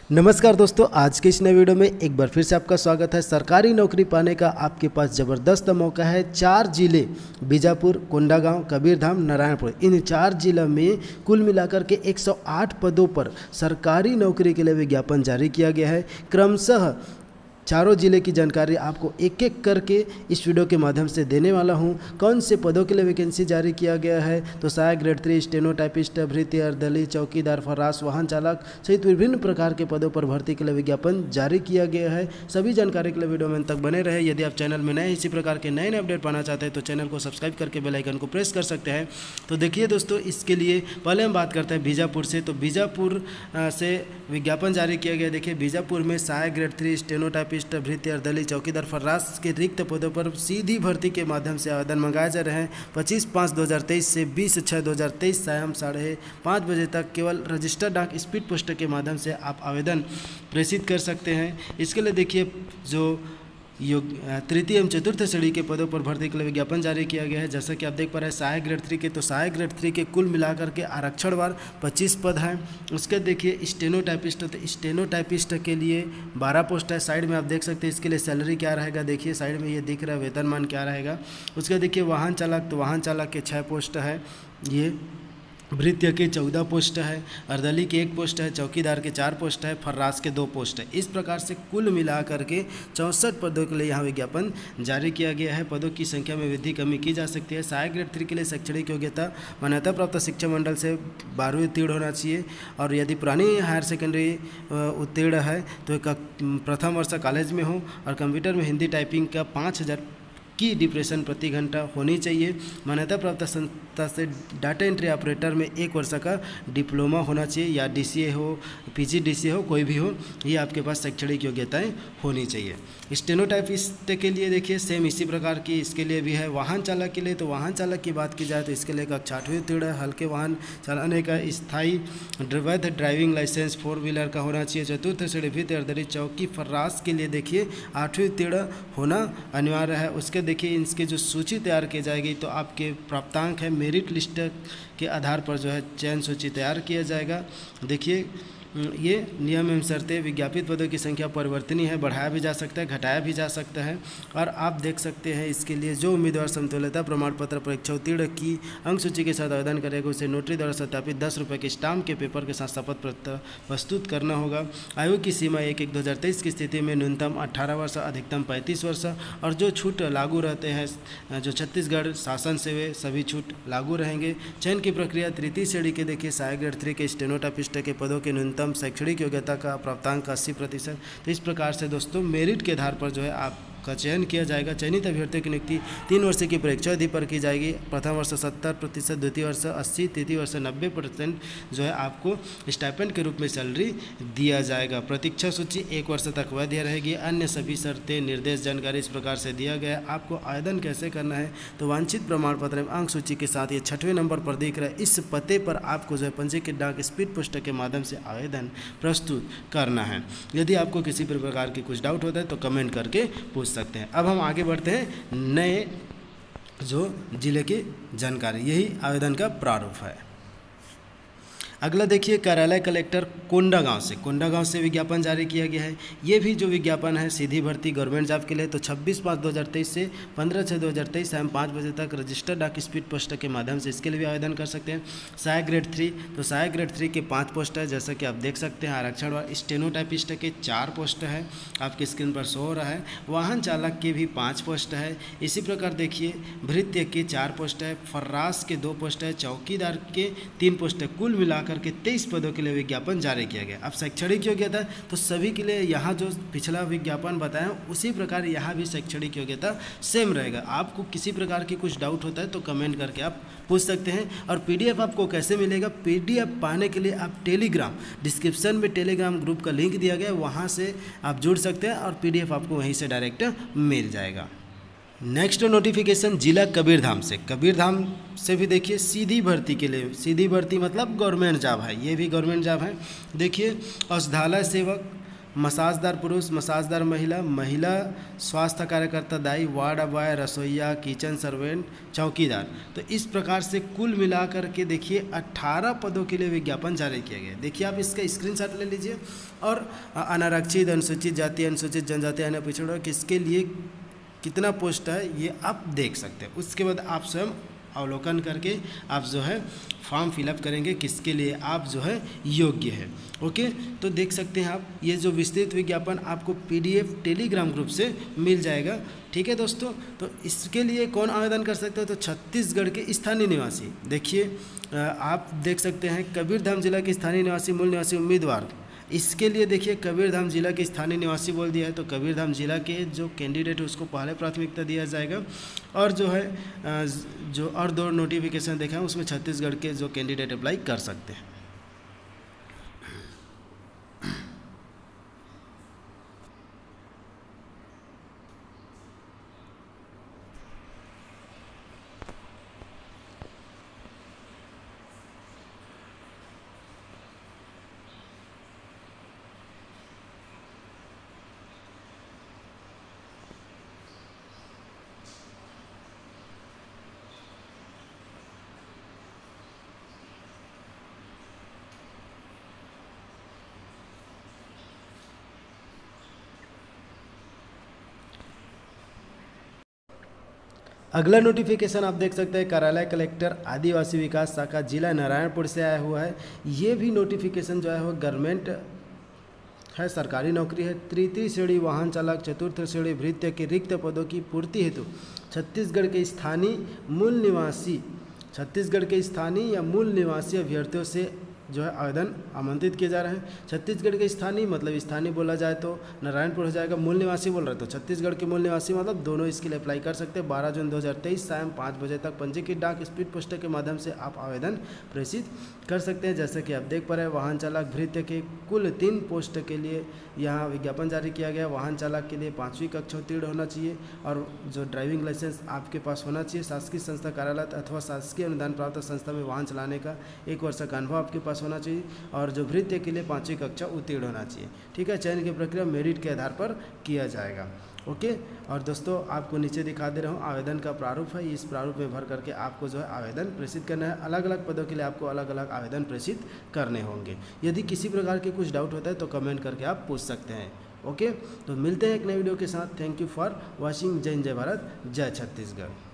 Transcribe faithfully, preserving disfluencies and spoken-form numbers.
नमस्कार दोस्तों, आज के इस नए वीडियो में एक बार फिर से आपका स्वागत है। सरकारी नौकरी पाने का आपके पास ज़बरदस्त मौका है। चार जिले बीजापुर, कोंडागांव, कबीरधाम, नारायणपुर, इन चार जिलों में कुल मिलाकर के एक सौ आठ पदों पर सरकारी नौकरी के लिए विज्ञापन जारी किया गया है। क्रमशः चारों जिले की जानकारी आपको एक एक करके इस वीडियो के माध्यम से देने वाला हूं। कौन से पदों के लिए वैकेंसी जारी किया गया है तो सहायक ग्रेड थ्री, स्टेनोटाइपिस्ट, भृत्य, अर्दली, चौकीदार, फर्राश, वाहन चालक सहित विभिन्न प्रकार के पदों पर भर्ती के लिए विज्ञापन जारी किया गया है। सभी जानकारी के लिए वीडियो में तक बने रहे। यदि आप चैनल में नए इसी प्रकार के नए नए अपडेट पाना चाहते हैं तो चैनल को सब्सक्राइब करके बेल आइकन को प्रेस कर सकते हैं। तो देखिए दोस्तों, इसके लिए पहले हम बात करते हैं बीजापुर से। तो बीजापुर से विज्ञापन जारी किया गया। देखिए, बीजापुर में सहायक ग्रेड थ्री, स्टेनोटाइपिस्ट, भृत्य, अर्दली, चौकीदार, फर्राश के रिक्त पदों पर सीधी भर्ती के माध्यम से आवेदन मंगाए जा रहे हैं। पच्चीस पाँच दो हज़ार तेईस से बीस छः दो हज़ार तेईस शाम साढ़े पाँच बजे तक केवल रजिस्टर्ड डाक स्पीड पोस्ट के माध्यम से आप आवेदन प्रेषित कर सकते हैं। इसके लिए देखिए, जो योग तृतीय एवं चतुर्थ श्रेणी के पदों पर भर्ती के लिए विज्ञापन जारी किया गया है। जैसा कि आप देख पा रहे हैं, सहायक ग्रेड थ्री के तो सहायक ग्रेड थ्री के कुल मिलाकर के आरक्षणवार पच्चीस पद हैं। उसके देखिए स्टेनोटाइपिस्ट, तो स्टेनोटाइपिस्ट के लिए बारह पोस्ट है। साइड में आप देख सकते हैं इसके लिए सैलरी क्या रहेगा। देखिए साइड में ये दिख रहा है वेतनमान क्या रहेगा। उसके देखिए वाहन चालक, तो वाहन चालक के छः पोस्ट है। ये भृत्य के चौदह पोस्ट है, अर्दली के एक पोस्ट है, चौकीदार के चार पोस्ट है, फर्राश के दो पोस्ट है। इस प्रकार से कुल मिला करके चौंसठ पदों के लिए यहाँ विज्ञापन जारी किया गया है। पदों की संख्या में वृद्धि कमी की जा सकती है। सहायक ग्रेड थ्री के लिए शैक्षणिक योग्यता मान्यता प्राप्त शिक्षा मंडल से बारहवीं उत्तीर्ण होना चाहिए, और यदि पुरानी हायर सेकेंडरी उत्तीर्ण है तो प्रथम वर्ष कॉलेज में हो, और कंप्यूटर में हिंदी टाइपिंग का पाँच हज़ार की डिप्रेशन प्रति घंटा होनी चाहिए। मान्यता प्राप्त संस्था से डाटा एंट्री ऑपरेटर में एक वर्ष का डिप्लोमा होना चाहिए, या डीसीए हो, पीजीडीसीए हो, कोई भी हो, ये आपके पास शैक्षणिक योग्यताएं होनी चाहिए। स्टेनोटाइपिस्ट के लिए देखिए सेम इसी प्रकार की इसके लिए भी है। वाहन चालक के लिए, तो वाहन चालक की बात की जाए तो इसके लिए कक्षा आठवीं उत्तीर्ण है। हल्के वाहन चलाने का स्थायी वैध ड्राइविंग लाइसेंस फोर व्हीलर का होना चाहिए। चतुर्थ श्रेणी भृत्य, अर्दली, चौकी, फर्राश के लिए देखिए आठवीं उत्तीर्ण होना अनिवार्य है। उसके देखिए इसके जो सूची तैयार की जाएगी तो आपके प्राप्तांक है, मेरिट लिस्ट के आधार पर जो है चयन सूची तैयार किया जाएगा। देखिए ये नियम एवं शर्तें, विज्ञापित पदों की संख्या परिवर्तनीय है, बढ़ाया भी जा सकता है, घटाया भी जा सकता है। और आप देख सकते हैं इसके लिए जो उम्मीदवार समतुल्यता प्रमाण पत्र परीक्षा उत्तीर्ण की अंक सूची के साथ आवेदन करेगा उसे नोटरी द्वारा सत्यापित दस रुपये के स्टाम्प के पेपर के साथ शपथ पत्र प्रस्तुत करना होगा। आयु की सीमा एक एक दो हज़ार तेईस की स्थिति में न्यूनतम अट्ठारह वर्ष, अधिकतम पैंतीस वर्ष, और जो छूट लागू रहते हैं जो छत्तीसगढ़ शासन से वे सभी छूट लागू रहेंगे। चयन की प्रक्रिया तृतीय श्रेणी के देखिए सहायक ग्रेड थ्री के स्टेनोटाइपिस्ट के पदों के न्यूनतम शैक्षणिक योग्यता का प्राप्तांक का अस्सी प्रतिशत। तो इस प्रकार से दोस्तों मेरिट के आधार पर जो है आप का चयन किया जाएगा। चयनित अभ्यर्थियों की नियुक्ति तीन वर्ष की परीक्षा अवधि पर की जाएगी। प्रथम वर्ष सत्तर प्रतिशत, द्वितीय वर्ष अस्सी, तृतीय वर्ष नब्बे परसेंट जो है आपको स्टाइपेंड के रूप में सैलरी दिया जाएगा। प्रतीक्षा सूची एक वर्ष तक वैध रहेगी। अन्य सभी शर्तें, निर्देश, जानकारी इस प्रकार से दिया गया है। आपको आवेदन कैसे करना है तो वांछित प्रमाण पत्र एवं अंक सूची के साथ ये छठवें नंबर पर दिख रहा है इस पते पर आपको जो है पंजीकृत डाक स्पीड पोस्ट के माध्यम से आवेदन प्रस्तुत करना है। यदि आपको किसी भी प्रकार की कुछ डाउट होता है तो कमेंट करके पूछ सकते हैं। अब हम आगे बढ़ते हैं नए जो जिले की जानकारी, यही आवेदन का प्रारूप है। अगला देखिए कार्यालय कलेक्टर कोंडागांव से कोंडागांव से विज्ञापन जारी किया गया है। ये भी जो विज्ञापन है सीधी भर्ती गवर्नमेंट जॉब के लिए, तो छब्बीस पाँच दो हज़ार तेईस से पंद्रह छः दो हज़ार तेईस शाम पाँच बजे तक रजिस्टर्ड डाक स्पीड पोस्ट के माध्यम से इसके लिए भी आवेदन कर सकते हैं। सहायक ग्रेड थ्री, तो सहायक ग्रेड थ्री के पाँच पोस्ट है जैसा कि आप देख सकते हैं। आरक्षण व स्टेनोटाइपिस्ट के चार पोस्ट है, आपकी स्क्रीन पर शो हो रहा है। वाहन चालक के भी पाँच पोस्ट है। इसी प्रकार देखिए भृत्य के चार पोस्ट है, फर्राश के दो पोस्ट है, चौकीदार के तीन पोस्ट है। कुल मिला करके तेईस पदों के लिए विज्ञापन जारी किया गया। अब शैक्षणिक योग्यता तो सभी के लिए यहाँ जो पिछला विज्ञापन बताया उसी प्रकार यहाँ भी शैक्षणिक योग्यता सेम रहेगा। आपको किसी प्रकार की कुछ डाउट होता है तो कमेंट करके आप पूछ सकते हैं। और पीडीएफ आपको कैसे मिलेगा, पीडीएफ पाने के लिए आप टेलीग्राम, डिस्क्रिप्शन में टेलीग्राम ग्रुप का लिंक दिया गया है, वहाँ से आप जुड़ सकते हैं और पीडीएफ आपको वहीं से डायरेक्ट मिल जाएगा। नेक्स्ट नोटिफिकेशन जिला कबीरधाम से कबीरधाम से भी देखिए सीधी भर्ती के लिए, सीधी भर्ती मतलब गवर्नमेंट जॉब है, ये भी गवर्नमेंट जॉब है। देखिए औषधालय सेवक मसाजदार पुरुष, मसाजदार महिला, महिला स्वास्थ्य कार्यकर्ता दाई, वार्ड बॉय, रसोईया, किचन सर्वेंट, चौकीदार। तो इस प्रकार से कुल मिलाकर के देखिए अट्ठारह पदों के लिए विज्ञापन जारी किया गया। देखिए आप इसका स्क्रीनशॉट ले लीजिए। और अनारक्षित, अनुसूचित जाति, अनुसूचित जनजाति, अन्य पिछड़ा किसके लिए कितना पोस्ट है ये आप देख सकते हैं। उसके बाद आप स्वयं अवलोकन करके आप जो है फॉर्म फिलअप करेंगे किसके लिए आप जो है योग्य है। ओके, तो देख सकते हैं आप ये जो विस्तृत विज्ञापन आपको पीडीएफ टेलीग्राम ग्रुप से मिल जाएगा। ठीक है दोस्तों, तो इसके लिए कौन आवेदन कर सकते हैं? तो छत्तीसगढ़ के स्थानीय निवासी। देखिए आप देख सकते हैं कबीरधाम जिला के स्थानीय निवासी, मूल निवासी उम्मीदवार। इसके लिए देखिए कबीरधाम जिला के स्थानीय निवासी बोल दिया है, तो कबीरधाम जिला के जो कैंडिडेट है उसको पहले प्राथमिकता दिया जाएगा। और जो है जो और दो नोटिफिकेशन देखा है उसमें छत्तीसगढ़ के जो कैंडिडेट अप्लाई कर सकते हैं। अगला नोटिफिकेशन आप देख सकते हैं कार्यालय कलेक्टर आदिवासी विकास शाखा जिला नारायणपुर से आया हुआ है। ये भी नोटिफिकेशन जो है वो गवर्नमेंट है, सरकारी नौकरी है। तृतीय श्रेणी वाहन चालक, चतुर्थ श्रेणी भृत्य के रिक्त पदों की पूर्ति हेतु छत्तीसगढ़ के स्थानीय मूल निवासी छत्तीसगढ़ के स्थानीय या मूल निवासी अभ्यर्थियों से जो है आवेदन आमंत्रित किए जा रहे हैं। छत्तीसगढ़ के स्थानीय मतलब स्थानीय बोला जाए तो नारायणपुर हो जाएगा, मूल निवासी बोल रहे तो छत्तीसगढ़ के मूल निवासी मतलब दोनों इसके लिए अप्लाई कर सकते हैं। बारह जून दो हज़ार तेईस शाम पाँच बजे तक पंजीकृत डाक स्पीड पोस्ट के माध्यम से आप आवेदन प्रेषित कर सकते हैं। जैसे कि आप देख पा रहे हैं वाहन चालक भृत्य के कुल तीन पोस्ट के लिए यहाँ विज्ञापन जारी किया गया। वाहन चालक के लिए पाँचवीं कक्षा उत्तीर्ण होना चाहिए और जो ड्राइविंग लाइसेंस आपके पास होना चाहिए। शासकीय संस्था कार्यालय अथवा शासकीय अनुदान प्राप्त संस्था में वाहन चलाने का एक वर्ष का अनुभव आपके पास होना चाहिए और जो भृत्य के लिए पाँचवीं कक्षा उत्तीर्ण होना चाहिए। ठीक है, चयन की प्रक्रिया मेरिट के आधार पर किया जाएगा। ओके, और दोस्तों आपको नीचे दिखा दे रहा हूँ आवेदन का प्रारूप है। इस प्रारूप में भर करके आपको जो है आवेदन प्रेषित करना है। अलग अलग पदों के लिए आपको अलग अलग आवेदन प्रेषित करने होंगे। यदि किसी प्रकार के कुछ डाउट होता है तो कमेंट करके आप पूछ सकते हैं। ओके, तो मिलते हैं एक नए वीडियो के साथ। Thank you for watching. जय हिंद, जय भारत, जय छत्तीसगढ़।